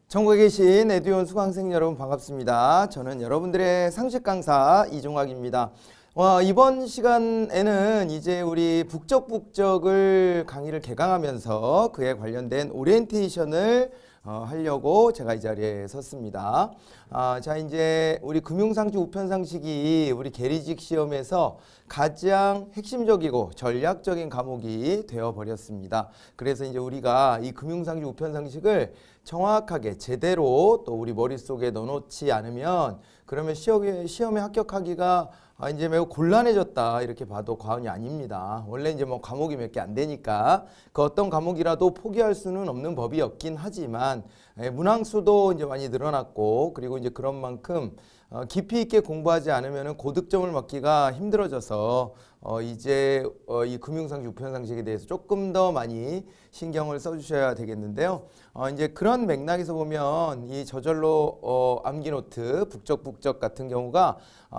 전국에 계신 에듀온 수강생 여러분 반갑습니다. 저는 여러분들의 상식 강사 이종학입니다. 이번 시간에는 이제 우리 북적북적을 강의를 개강하면서 그에 관련된 오리엔테이션을 하려고 제가 이 자리에 섰습니다. 자, 이제 우리 금융상식 우편상식이 우리 계리직 시험에서 가장 핵심적이고 전략적인 과목이 되어버렸습니다. 그래서 이제 우리가 이 금융상식 우편상식을 정확하게 제대로 또 우리 머릿속에 넣어놓지 않으면 그러면 시험에 합격하기가 이제 매우 곤란해졌다 이렇게 봐도 과언이 아닙니다. 원래 이제 뭐 과목이 몇 개 안 되니까 그 어떤 과목이라도 포기할 수는 없는 법이었긴 하지만 문항수도 이제 많이 늘어났고 그리고 이제 그런 만큼 깊이 있게 공부하지 않으면 고득점을 받기가 힘들어져서 이제 이 금융상식 우편상식에 대해서 조금 더 많이 신경을 써주셔야 되겠는데요. 이제 그런 맥락에서 보면 이 저절로 암기노트 북적북적 같은 경우가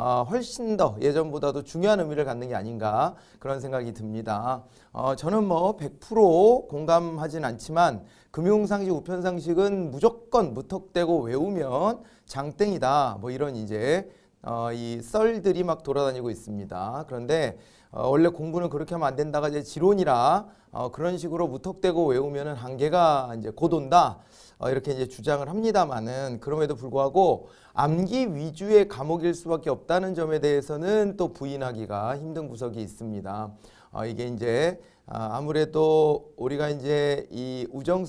훨씬 더 예전보다도 중요한 의미를 갖는 게 아닌가 그런 생각이 듭니다. 저는 뭐 100% 공감하진 않지만 금융상식 우편상식은 무조건 무턱대고 외우면 장땡이다 뭐 이런 이제 이 썰들이 막 돌아다니고 있습니다. 그런데 원래 공부는 그렇게 하면 안 된다가 이제 지론이라 그런 식으로 무턱대고 외우면은 한계가 이제 곧 온다. 이렇게 이제 주장을 합니다만은 그럼에도 불구하고 암기 위주의 과목일 수밖에 없다는 점에 대해서는 또 부인하기가 힘든 구석이 있습니다. 이게 이제 아무래도 우리가 이제 이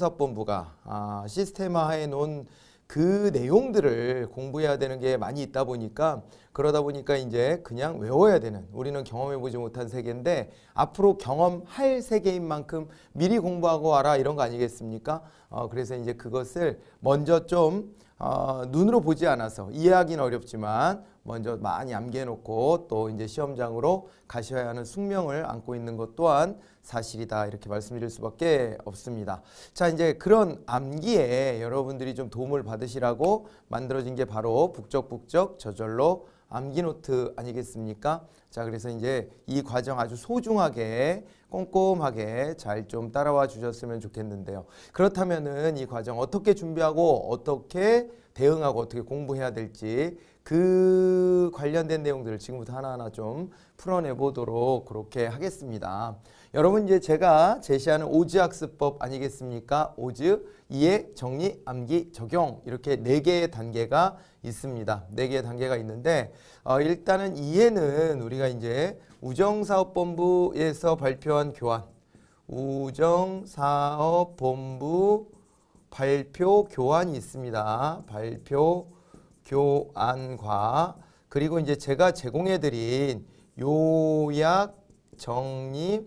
우정사업본부가 시스템화해 놓은 그 내용들을 공부해야 되는 게 많이 있다 보니까 그러다 보니까 이제 그냥 외워야 되는 우리는 경험해보지 못한 세계인데 앞으로 경험할 세계인 만큼 미리 공부하고 와라 이런 거 아니겠습니까? 그래서 이제 그것을 먼저 좀 눈으로 보지 않아서 이해하기는 어렵지만 먼저 많이 암기해 놓고 또 이제 시험장으로 가셔야 하는 숙명을 안고 있는 것 또한 사실이다 이렇게 말씀드릴 수밖에 없습니다. 자, 이제 그런 암기에 여러분들이 좀 도움을 받으시라고 만들어진 게 바로 북적북적 저절로 암기노트 아니겠습니까? 자, 그래서 이제 이 과정 아주 소중하게 꼼꼼하게 잘 좀 따라와 주셨으면 좋겠는데요. 그렇다면은 이 과정 어떻게 준비하고 어떻게 대응하고 어떻게 공부해야 될지 그 관련된 내용들을 지금부터 하나하나 좀 풀어내 보도록 그렇게 하겠습니다. 여러분 이제 제가 제시하는 오즈 학습법 아니겠습니까? 오즈, 이해, 정리, 암기, 적용 이렇게 4개의 단계가 있습니다. 4개의 단계가 있는데 일단은 이해는 우리가 이제 우정사업본부에서 발표한 교환, 우정사업본부 발표 교환이 있습니다. 발표 교환과 그리고 이제 제가 제공해드린 요약 정리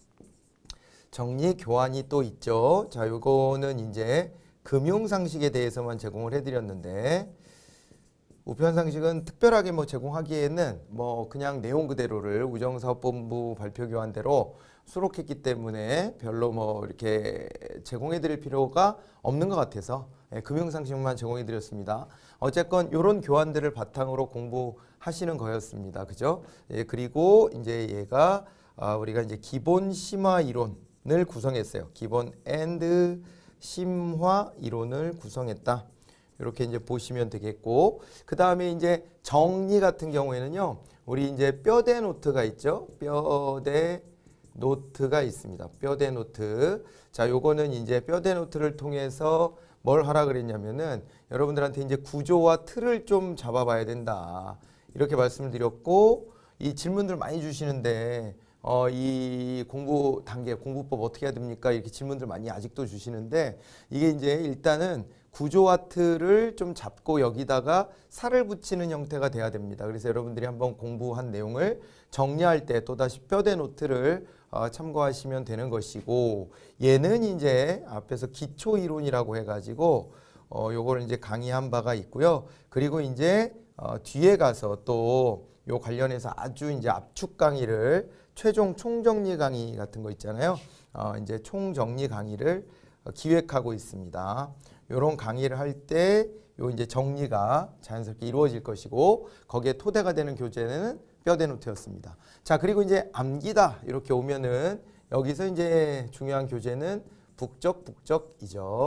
교환이 또 있죠. 자, 요거는 이제 금융상식에 대해서만 제공을 해드렸는데 우편상식은 특별하게 뭐 제공하기에는 뭐 그냥 내용 그대로를 우정사업본부 발표 교환대로 수록했기 때문에 별로 뭐 이렇게 제공해 드릴 필요가 없는 것 같아서 금융상식만 제공해 드렸습니다. 어쨌건 이런 교환들을 바탕으로 공부하시는 거였습니다. 그죠? 그리고 이제 얘가 우리가 이제 기본 심화 이론을 구성했어요. 기본 and 심화 이론을 구성했다. 이렇게 이제 보시면 되겠고, 그 다음에 이제 정리 같은 경우에는요, 우리 이제 뼈대 노트가 있죠. 뼈대 노트가 있습니다. 뼈대 노트. 자, 요거는 이제 뼈대 노트를 통해서 뭘 하라 그랬냐면은 여러분들한테 이제 구조와 틀을 좀 잡아봐야 된다. 이렇게 말씀을 드렸고, 이 질문들 많이 주시는데, 이 공부 단계, 공부법 어떻게 해야 됩니까? 이렇게 질문들 많이 아직도 주시는데, 이게 이제 일단은 구조와 틀을 좀 잡고 여기다가 살을 붙이는 형태가 돼야 됩니다. 그래서 여러분들이 한번 공부한 내용을 정리할 때 또다시 뼈대 노트를 참고하시면 되는 것이고, 얘는 이제 앞에서 기초 이론이라고 해가지고 요거를 이제 강의한 바가 있고요. 그리고 이제 뒤에 가서 또 요 관련해서 아주 이제 압축 강의를 최종 총정리 강의 같은 거 있잖아요. 이제 총정리 강의를 기획하고 있습니다. 요런 강의를 할 때 요 이제 정리가 자연스럽게 이루어질 것이고 거기에 토대가 되는 교재는 뼈대 노트였습니다. 자, 그리고 이제 암기다 이렇게 오면은 여기서 이제 중요한 교재는 북적북적이죠.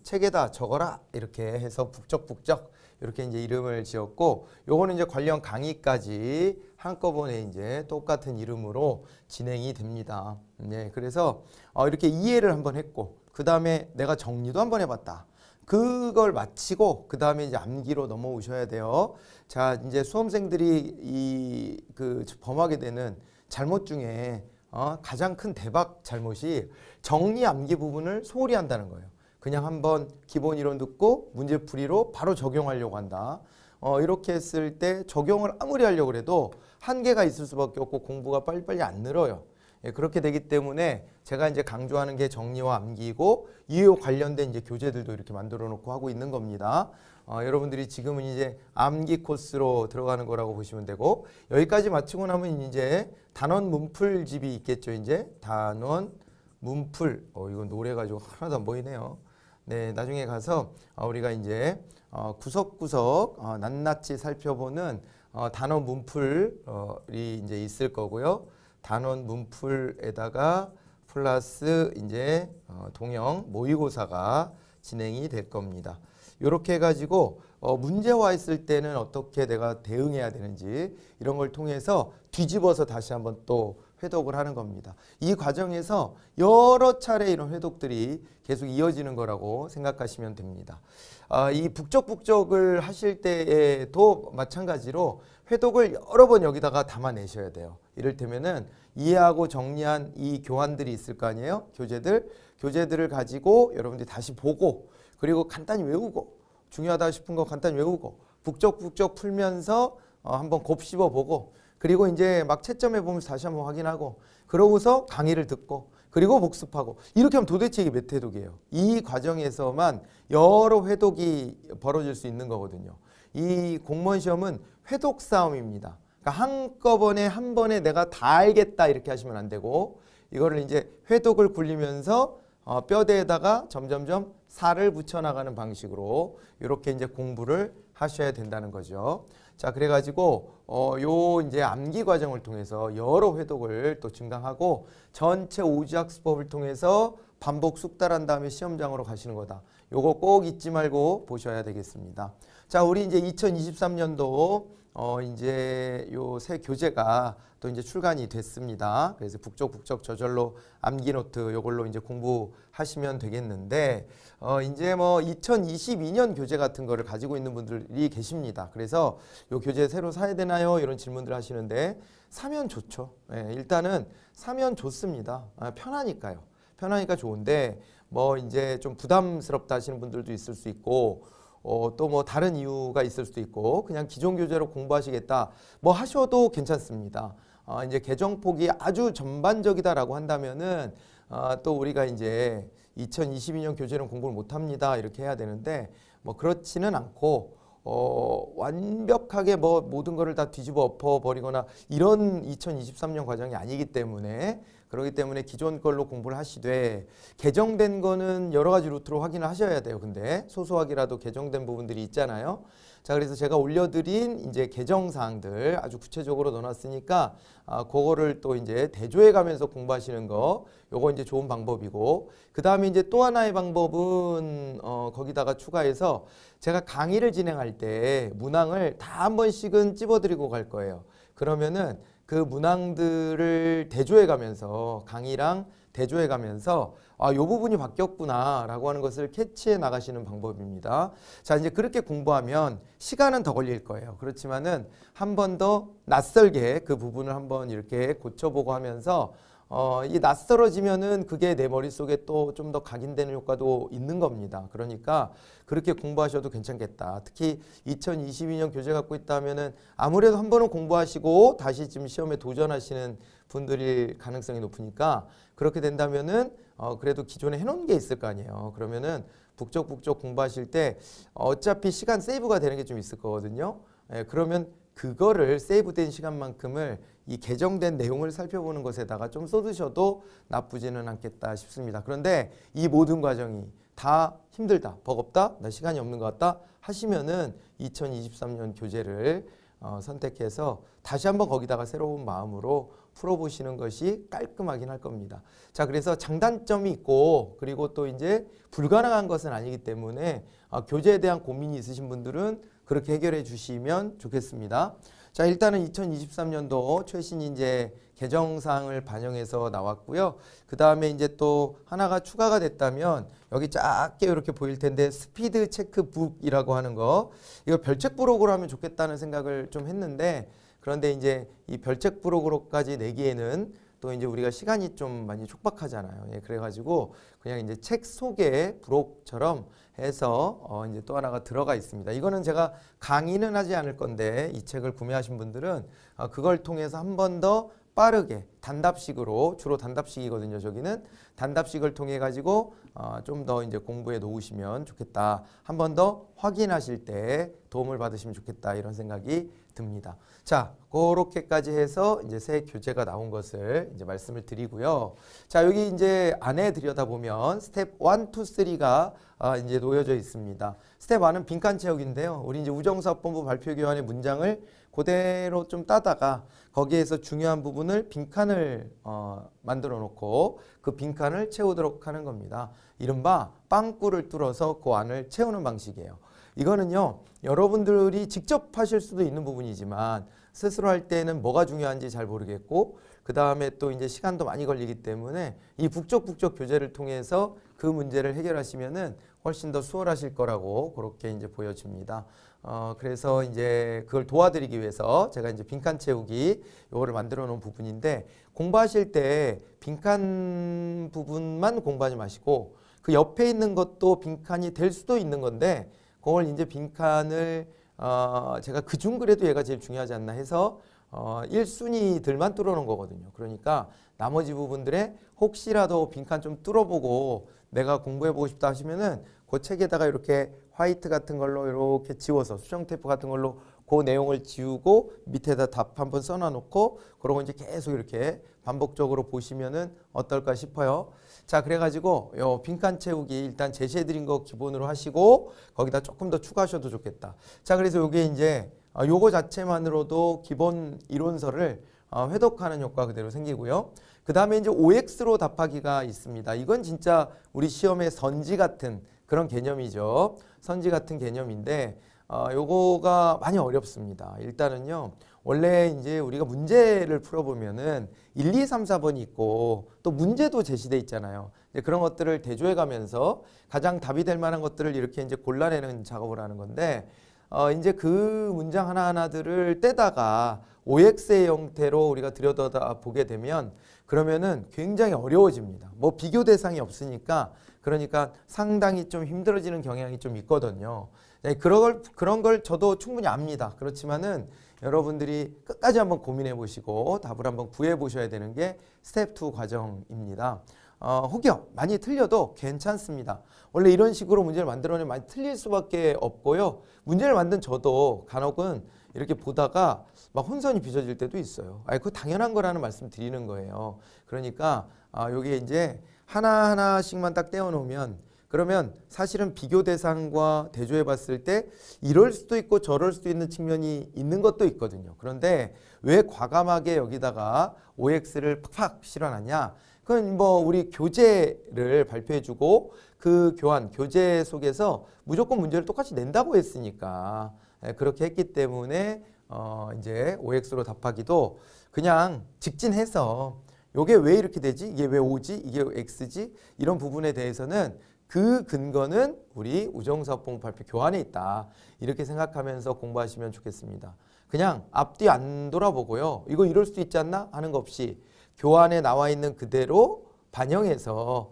책에다 적어라 이렇게 해서 북적북적 이렇게 이제 이름을 지었고, 요거는 이제 관련 강의까지 한꺼번에 이제 똑같은 이름으로 진행이 됩니다. 네, 그래서 이렇게 이해를 한번 했고, 그 다음에 내가 정리도 한번 해봤다. 그걸 마치고 그 다음에 이제 암기로 넘어오셔야 돼요. 자, 이제 수험생들이 범하게 되는 잘못 중에 가장 큰 대박 잘못이 정리 암기 부분을 소홀히 한다는 거예요. 그냥 한번 기본 이론 듣고 문제풀이로 바로 적용하려고 한다. 이렇게 했을 때 적용을 아무리 하려고 해도 한계가 있을 수밖에 없고 공부가 빨리빨리 안 늘어요. 예, 그렇게 되기 때문에 제가 이제 강조하는 게 정리와 암기이고, 이와 관련된 이제 교재들도 이렇게 만들어 놓고 하고 있는 겁니다. 여러분들이 지금은 이제 암기 코스로 들어가는 거라고 보시면 되고, 여기까지 마치고 나면 이제 단원 문풀집이 있겠죠. 이제 단원 문풀. 이건 노래 가지고 하나도 안 보이네요. 네, 나중에 가서 우리가 이제 구석구석 낱낱이 살펴보는 단원 문풀이 이제 있을 거고요. 단원 문풀에다가 플러스 이제 동영 모의고사가 진행이 될 겁니다. 이렇게 해가지고 문제와 있을 때는 어떻게 내가 대응해야 되는지 이런 걸 통해서 뒤집어서 다시 한번 또 회독을 하는 겁니다. 이 과정에서 여러 차례 이런 회독들이 계속 이어지는 거라고 생각하시면 됩니다. 이 북적북적을 하실 때에도 마찬가지로 회독을 여러 번 여기다가 담아내셔야 돼요. 이를테면은 이해하고 정리한 이 교환들이 있을 거 아니에요? 교재들을 가지고 여러분들이 다시 보고, 그리고 간단히 외우고, 중요하다 싶은 거 간단히 외우고, 북적북적 풀면서 한번 곱씹어 보고, 그리고 이제 막 채점해 보면서 다시 한번 확인하고, 그러고서 강의를 듣고, 그리고 복습하고, 이렇게 하면 도대체 이게 몇 회독이에요? 이 과정에서만 여러 회독이 벌어질 수 있는 거거든요. 이 공무원 시험은 회독 싸움입니다. 그러니까 한꺼번에 한 번에 내가 다 알겠다 이렇게 하시면 안 되고, 이거를 이제 회독을 굴리면서 뼈대에다가 점점점 살을 붙여나가는 방식으로 이렇게 이제 공부를 하셔야 된다는 거죠. 자, 그래가지고 요 이제 암기 과정을 통해서 여러 회독을 또 증강하고, 전체 오지학수법을 통해서 반복 숙달한 다음에 시험장으로 가시는 거다. 요거 꼭 잊지 말고 보셔야 되겠습니다. 자, 우리 이제 2023년도 이제 요 새 교재가 또 이제 출간이 됐습니다. 그래서 북적북적 저절로 암기 노트 요걸로 이제 공부하시면 되겠는데, 이제 뭐 2022년 교재 같은 거를 가지고 있는 분들이 계십니다. 그래서 요 교재 새로 사야 되나요? 이런 질문들 하시는데, 사면 좋죠. 예, 일단은 사면 좋습니다. 편하니까요. 편하니까 좋은데, 뭐 이제 좀 부담스럽다 하시는 분들도 있을 수 있고, 또 뭐 다른 이유가 있을 수도 있고, 그냥 기존 교재로 공부하시겠다 뭐 하셔도 괜찮습니다. 이제 개정폭이 아주 전반적이다라고 한다면은 또 우리가 이제 2022년 교재는 공부를 못합니다 이렇게 해야 되는데, 뭐 그렇지는 않고 완벽하게 뭐 모든 거를 다 뒤집어 엎어버리거나 이런 2023년 과정이 아니기 때문에, 그렇기 때문에 기존 걸로 공부를 하시되, 개정된 거는 여러 가지 루트로 확인을 하셔야 돼요. 근데 소소하게라도 개정된 부분들이 있잖아요. 자, 그래서 제가 올려드린 이제 개정 사항들 아주 구체적으로 넣어놨으니까 그거를 또 이제 대조해 가면서 공부하시는 거, 요거 이제 좋은 방법이고, 그 다음에 이제 또 하나의 방법은 거기다가 추가해서 제가 강의를 진행할 때 문항을 다 한 번씩은 찝어드리고 갈 거예요. 그러면은 그 문항들을 대조해 가면서, 강의랑 대조해 가면서 요 부분이 바뀌었구나 라고 하는 것을 캐치해 나가시는 방법입니다. 자, 이제 그렇게 공부하면 시간은 더 걸릴 거예요. 그렇지만은 한 번 더 낯설게 그 부분을 한번 이렇게 고쳐보고 하면서 이 낯설어지면은 그게 내 머릿속에 또 좀 더 각인되는 효과도 있는 겁니다. 그러니까 그렇게 공부하셔도 괜찮겠다. 특히 2022년 교재 갖고 있다면은 아무래도 한 번은 공부하시고 다시 지금 시험에 도전하시는 분들일 가능성이 높으니까, 그렇게 된다면은 그래도 기존에 해놓은 게 있을 거 아니에요. 그러면은 북적북적 공부하실 때 어차피 시간 세이브가 되는 게 좀 있을 거거든요. 그러면 그거를 세이브된 시간만큼을 이 개정된 내용을 살펴보는 것에다가 좀 쏟으셔도 나쁘지는 않겠다 싶습니다. 그런데 이 모든 과정이 다 힘들다, 버겁다, 나 시간이 없는 것 같다 하시면은 2023년 교재를 선택해서 다시 한번 거기다가 새로운 마음으로 풀어보시는 것이 깔끔하긴 할 겁니다. 자, 그래서 장단점이 있고 그리고 또 이제 불가능한 것은 아니기 때문에 교재에 대한 고민이 있으신 분들은 그렇게 해결해 주시면 좋겠습니다. 자, 일단은 2023년도 최신 이제 개정사항을 반영해서 나왔고요. 그 다음에 이제 또 하나가 추가가 됐다면 여기 작게 이렇게 보일 텐데 스피드 체크북이라고 하는 거, 이거 별책 부록으로 하면 좋겠다는 생각을 좀 했는데, 그런데 이제 이 별책 부록으로까지 내기에는 또 이제 우리가 시간이 좀 많이 촉박하잖아요. 예, 그래가지고 그냥 이제 책 속에 부록처럼 해서 이제 또 하나가 들어가 있습니다. 이거는 제가 강의는 하지 않을 건데 이 책을 구매하신 분들은 그걸 통해서 한 번 더 빠르게 단답식으로, 주로 단답식이거든요. 저기는 단답식을 통해 가지고 좀 더 이제 공부해 놓으시면 좋겠다. 한 번 더 확인하실 때 도움을 받으시면 좋겠다. 이런 생각이 듭니다. 자, 그렇게까지 해서 이제 새 교재가 나온 것을 이제 말씀을 드리고요. 자, 여기 이제 안에 들여다보면 스텝 1, 2, 3가 이제 놓여져 있습니다. 스텝 1은 빈칸 채우기인데요. 우리 이제 우정사업본부 발표교환의 문장을 그대로 좀 따다가 거기에서 중요한 부분을 빈칸을 만들어 놓고 그 빈칸을 채우도록 하는 겁니다. 이른바 빵꾸를 뚫어서 그 안을 채우는 방식이에요. 이거는요, 여러분들이 직접 하실 수도 있는 부분이지만 스스로 할 때는 뭐가 중요한지 잘 모르겠고, 그 다음에 또 이제 시간도 많이 걸리기 때문에 이 북적북적 교재를 통해서 그 문제를 해결하시면은 훨씬 더 수월하실 거라고 그렇게 이제 보여집니다. 그래서 이제 그걸 도와드리기 위해서 제가 이제 빈칸 채우기 요거를 만들어 놓은 부분인데, 공부하실 때 빈칸 부분만 공부하지 마시고 그 옆에 있는 것도 빈칸이 될 수도 있는 건데, 그걸 이제 빈칸을 제가 그중 그래도 얘가 제일 중요하지 않나 해서 1순위들만 뚫어놓은 거거든요. 그러니까 나머지 부분들에 혹시라도 빈칸 좀 뚫어보고 내가 공부해보고 싶다 하시면은 그 책에다가 이렇게 화이트 같은 걸로 이렇게 지워서 수정 테이프 같은 걸로 그 내용을 지우고 밑에다 답 한번 써놔놓고 그러고 이제 계속 이렇게 반복적으로 보시면은 어떨까 싶어요. 자, 그래가지고 요 빈칸 채우기 일단 제시해드린 거 기본으로 하시고 거기다 조금 더 추가하셔도 좋겠다. 자, 그래서 요게 이제 요거 자체만으로도 기본 이론서를 회독하는 효과 그대로 생기고요. 그 다음에 이제 OX로 답하기가 있습니다. 이건 진짜 우리 시험의 선지 같은 그런 개념이죠. 선지 같은 개념인데 요거가 많이 어렵습니다. 일단은요, 원래 이제 우리가 문제를 풀어보면은 1, 2, 3, 4번이 있고 또 문제도 제시돼 있잖아요. 이제 그런 것들을 대조해 가면서 가장 답이 될 만한 것들을 이렇게 이제 골라내는 작업을 하는 건데, 이제 그 문장 하나하나들을 떼다가 OX의 형태로 우리가 들여다 보게 되면 그러면은 굉장히 어려워집니다. 뭐 비교 대상이 없으니까, 그러니까 상당히 좀 힘들어지는 경향이 좀 있거든요. 네, 그런 걸 저도 충분히 압니다. 그렇지만은 여러분들이 끝까지 한번 고민해 보시고 답을 한번 구해 보셔야 되는 게 스텝 2 과정입니다. 혹여 많이 틀려도 괜찮습니다. 원래 이런 식으로 문제를 만들어내면 많이 틀릴 수밖에 없고요. 문제를 만든 저도 간혹은 이렇게 보다가 막 혼선이 빚어질 때도 있어요. 그거 당연한 거라는 말씀 드리는 거예요. 그러니까 여기에 이제 하나하나씩만 딱 떼어놓으면, 그러면 사실은 비교 대상과 대조해 봤을 때 이럴 수도 있고 저럴 수도 있는 측면이 있는 것도 있거든요. 그런데 왜 과감하게 여기다가 OX를 팍팍 실어놨냐? 그건 뭐 우리 교재를 발표해주고 그 교재 속에서 무조건 문제를 똑같이 낸다고 했으니까, 그렇게 했기 때문에 이제 OX로 답하기도 그냥 직진해서 요게 왜 이렇게 되지? 이게 왜 O지? 이게 X지? 이런 부분에 대해서는 그 근거는 우리 우정사업본부 발표 교환에 있다. 이렇게 생각하면서 공부하시면 좋겠습니다. 그냥 앞뒤 안 돌아보고요. 이거 이럴 수도 있지 않나? 하는 거 없이 교환에 나와 있는 그대로 반영해서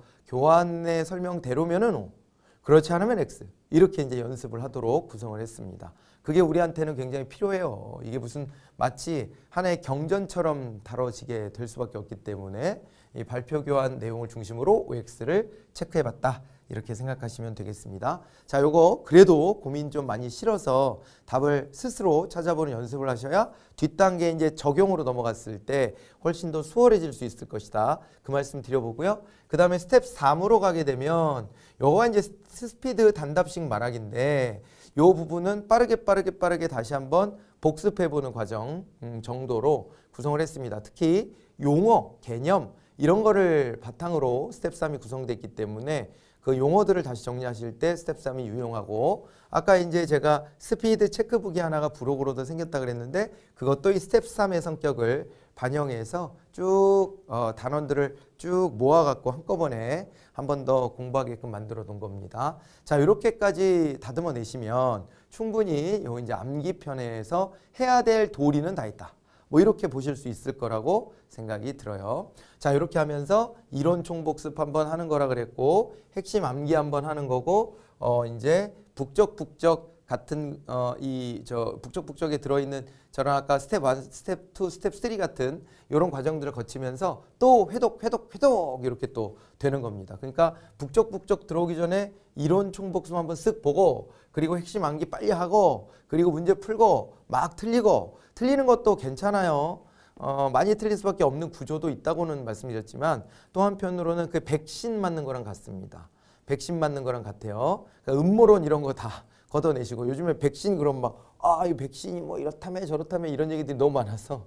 교환의 설명대로면은 O, 그렇지 않으면 X. 이렇게 이제 연습을 하도록 구성을 했습니다. 그게 우리한테는 굉장히 필요해요. 이게 무슨 마치 하나의 경전처럼 다뤄지게 될 수밖에 없기 때문에 이 발표 교환 내용을 중심으로 OX를 체크해봤다. 이렇게 생각하시면 되겠습니다. 자, 요거 그래도 고민 좀 많이 실어서 답을 스스로 찾아보는 연습을 하셔야 뒷단계 이제 적용으로 넘어갔을 때 훨씬 더 수월해질 수 있을 것이다. 그 말씀 드려보고요. 그 다음에 스텝 3으로 가게 되면 요거가 이제 스피드 단답식 말하기인데, 요 부분은 빠르게 다시 한번 복습해보는 과정 정도로 구성을 했습니다. 특히 용어, 개념 이런 거를 바탕으로 스텝 3이 구성되어 있기 때문에 그 용어들을 다시 정리하실 때 스텝 3이 유용하고, 아까 이제 제가 스피드 체크북이 하나가 부록으로도 생겼다 그랬는데 그것도 이 스텝 3의 성격을 반영해서 쭉 단원들을 쭉 모아갖고 한꺼번에 한 번 더 공부하게끔 만들어 놓은 겁니다. 자, 이렇게까지 다듬어 내시면 충분히 요 이제 암기편에서 해야 될 도리는 다 있다. 뭐 이렇게 보실 수 있을 거라고 생각이 들어요. 자, 이렇게 하면서 이론 총복습 한번 하는 거라 그랬고, 핵심 암기 한번 하는 거고, 이제 북적북적 같은 북적북적에 들어있는 저랑 아까 스텝 1, 스텝 2, 스텝 3 같은 이런 과정들을 거치면서 또 회독 이렇게 또 되는 겁니다. 그러니까 북적북적 들어오기 전에 이론 총복습 한번 쓱 보고, 그리고 핵심 암기 빨리 하고, 그리고 문제 풀고 막 틀리고, 틀리는 것도 괜찮아요. 많이 틀릴 수밖에 없는 구조도 있다고는 말씀드렸지만, 또 한편으로는 그 백신 맞는 거랑 같습니다. 백신 맞는 거랑 같아요. 그러니까 음모론 이런 거 다 걷어내시고, 요즘에 백신 그럼 막 이 백신이 뭐 이렇다며 저렇다며 이런 얘기들이 너무 많아서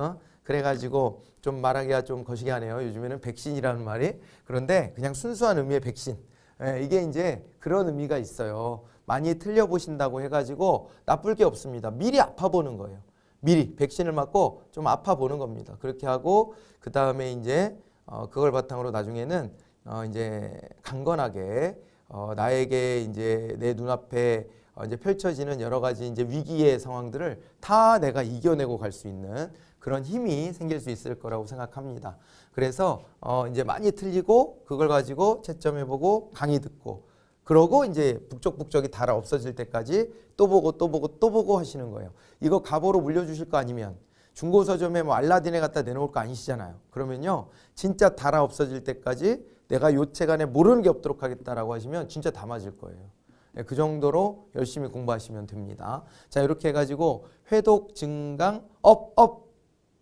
그래가지고 좀 말하기가 좀 거시기하네요. 요즘에는 백신이라는 말이. 그런데 그냥 순수한 의미의 백신. 이게 이제 그런 의미가 있어요. 많이 틀려보신다고 해가지고 나쁠 게 없습니다. 미리 아파 보는 거예요. 미리 백신을 맞고 좀 아파 보는 겁니다. 그렇게 하고 그 다음에 이제 그걸 바탕으로 나중에는 이제 강건하게 나에게 이제 내 눈앞에 이제 펼쳐지는 여러 가지 이제 위기의 상황들을 다 내가 이겨내고 갈 수 있는 그런 힘이 생길 수 있을 거라고 생각합니다. 그래서 이제 많이 틀리고 그걸 가지고 채점해보고 강의 듣고, 그러고 이제 북적북적이 달아 없어질 때까지 또 보고 하시는 거예요. 이거 가보로 물려주실 거 아니면 중고 서점에 뭐 알라딘에 갖다 내놓을 거 아니시잖아요. 그러면요 진짜 달아 없어질 때까지 내가 요 책 안에 모르는 게 없도록 하겠다라고 하시면 진짜 다 맞을 거예요. 그 정도로 열심히 공부하시면 됩니다. 자, 이렇게 해가지고 회독, 증강, 업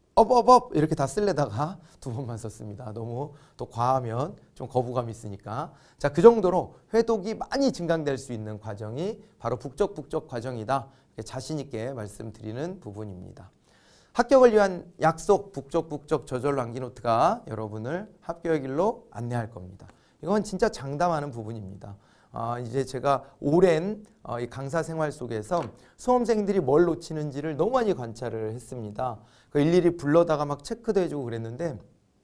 이렇게 다 쓸래다가 2번만 썼습니다. 너무 또 과하면 좀 거부감이 있으니까. 자, 그 정도로 회독이 많이 증강될 수 있는 과정이 바로 북적북적 과정이다. 자신 있게 말씀드리는 부분입니다. 합격을 위한 약속 북적북적 저절로 암기 노트가 여러분을 합격의 길로 안내할 겁니다. 이건 진짜 장담하는 부분입니다. 이제 제가 오랜 이 강사 생활 속에서 수험생들이 뭘 놓치는지를 너무 많이 관찰을 했습니다. 그 일일이 불러다가 막 체크도 해주고 그랬는데,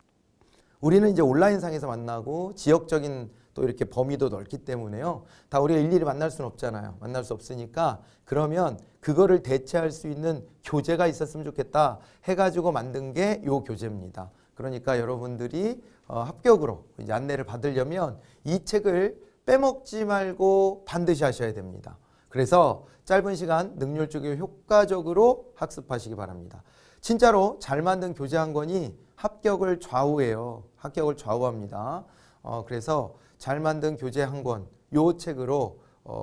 우리는 이제 온라인상에서 만나고 지역적인 또 이렇게 범위도 넓기 때문에요. 다 우리가 일일이 만날 수는 없잖아요. 만날 수 없으니까 그러면 그거를 대체할 수 있는 교재가 있었으면 좋겠다 해가지고 만든 게 요 교재입니다. 그러니까 여러분들이 합격으로 이제 안내를 받으려면 이 책을 빼먹지 말고 반드시 하셔야 됩니다. 그래서 짧은 시간 능률적이고 효과적으로 학습하시기 바랍니다. 진짜로 잘 만든 교재 한 권이 합격을 좌우해요. 합격을 좌우합니다. 그래서 잘 만든 교재 한 권, 요 책으로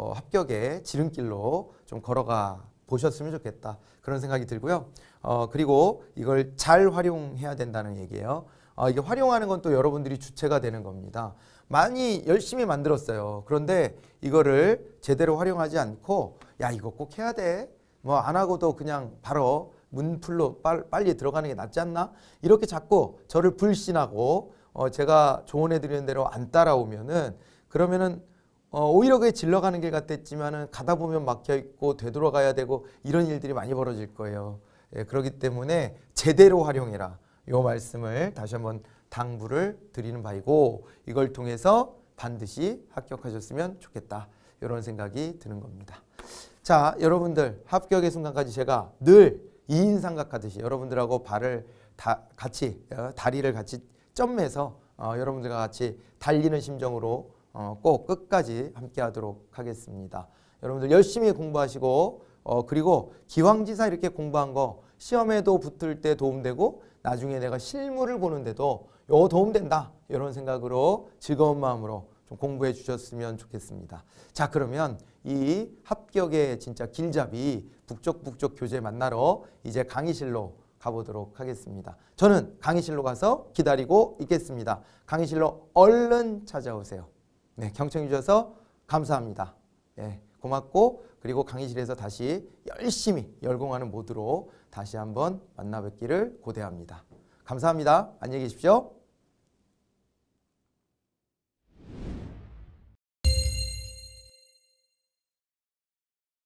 합격의 지름길로 좀 걸어가 보셨으면 좋겠다. 그런 생각이 들고요. 그리고 이걸 잘 활용해야 된다는 얘기예요. 이게 활용하는 건 또 여러분들이 주체가 되는 겁니다. 많이 열심히 만들었어요. 그런데 이거를 제대로 활용하지 않고, 야 이거 꼭 해야 돼. 뭐 안 하고도 그냥 바로 문풀로 빨리 들어가는 게 낫지 않나? 이렇게 자꾸 저를 불신하고 제가 조언해 드리는 대로 안 따라오면은, 그러면은 오히려 그게 질러가는 길 같았지만은 가다 보면 막혀 있고 되돌아가야 되고 이런 일들이 많이 벌어질 거예요. 예, 그렇기 때문에 제대로 활용해라. 요 말씀을 다시 한번 당부를 드리는 바이고, 이걸 통해서 반드시 합격하셨으면 좋겠다. 이런 생각이 드는 겁니다. 자, 여러분들 합격의 순간까지 제가 늘 2인 삼각하듯이 여러분들하고 다리를 같이 점매서 여러분들과 같이 달리는 심정으로 꼭 끝까지 함께 하도록 하겠습니다. 여러분들 열심히 공부하시고 그리고 기왕지사 이렇게 공부한 거 시험에도 붙을 때 도움되고 나중에 내가 실물을 보는데도 도움된다. 이런 생각으로 즐거운 마음으로 좀 공부해 주셨으면 좋겠습니다. 자, 그러면 이 합격의 진짜 길잡이 북적북적 교재 만나러 이제 강의실로 가보도록 하겠습니다. 저는 강의실로 가서 기다리고 있겠습니다. 강의실로 얼른 찾아오세요. 네, 경청해 주셔서 감사합니다. 네, 고맙고, 그리고 강의실에서 다시 열심히 열공하는 모드로 다시 한번 만나 뵙기를 고대합니다. 감사합니다. 안녕히 계십시오.